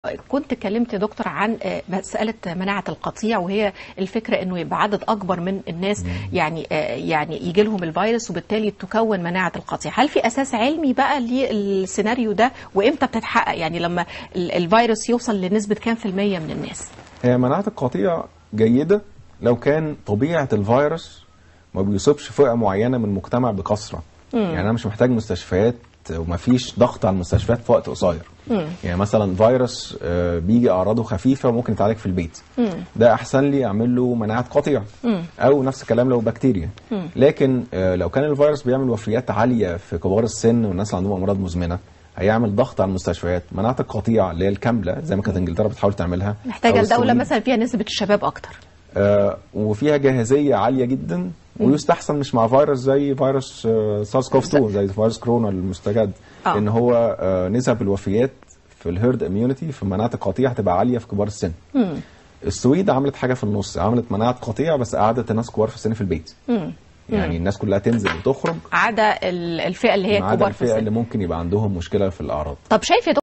كنت كلمت يا دكتور عن مسألة مناعة القطيع، وهي الفكرة انه يبقى عدد اكبر من الناس يعني يجي لهم الفيروس وبالتالي تكون مناعة القطيع. هل في اساس علمي بقى للسيناريو ده، وامتى بتتحقق؟ يعني لما الفيروس يوصل لنسبة كام في المية من الناس؟ هي مناعة القطيع جيدة لو كان طبيعة الفيروس ما بيصيبش فئة معينة من المجتمع بكثرة. يعني انا مش محتاج مستشفيات ومفيش ضغط على المستشفيات في وقت قصير. يعني مثلا فيروس بيجي اعراضه خفيفه وممكن يتعالج في البيت، ده احسن لي اعمل له مناعه قطيع. او نفس الكلام لو بكتيريا. لكن لو كان الفيروس بيعمل وفيات عاليه في كبار السن والناس اللي عندهم امراض مزمنه، هيعمل ضغط على المستشفيات. مناعه القطيع اللي هي الكامله زي ما كانت انجلترا بتحاول تعملها، محتاجه الدوله مثلا فيها نسبه الشباب اكتر، وفيها جاهزيه عاليه جدا، ويستحسن مش مع فيروس زي فيروس سارس كوف 2 زي فيروس كورونا المستجد، ان هو نسب الوفيات في الهيرد اميونيتي في مناعه القطيع هتبقى عاليه في كبار السن. السويد عملت حاجه في النص، عملت مناعه قطيع بس قعدت الناس كبار في السن في البيت. يعني الناس كلها تنزل وتخرج، عدا الفئه اللي هي كبار في السن، الفئه اللي ممكن يبقى عندهم مشكله في الاعراض. طب شايف يا